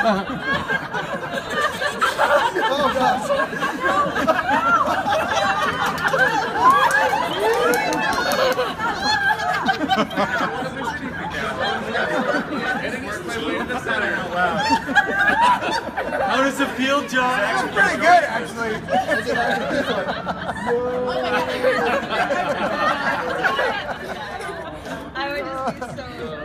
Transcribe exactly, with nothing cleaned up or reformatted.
Oh, gosh. How does it feel, John? It's pretty good, actually. I would just be so